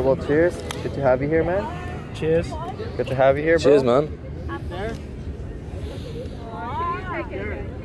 well, cheers. Good to have you here, man. Cheers. Good to have you here, bro. Cheers, man. Up there.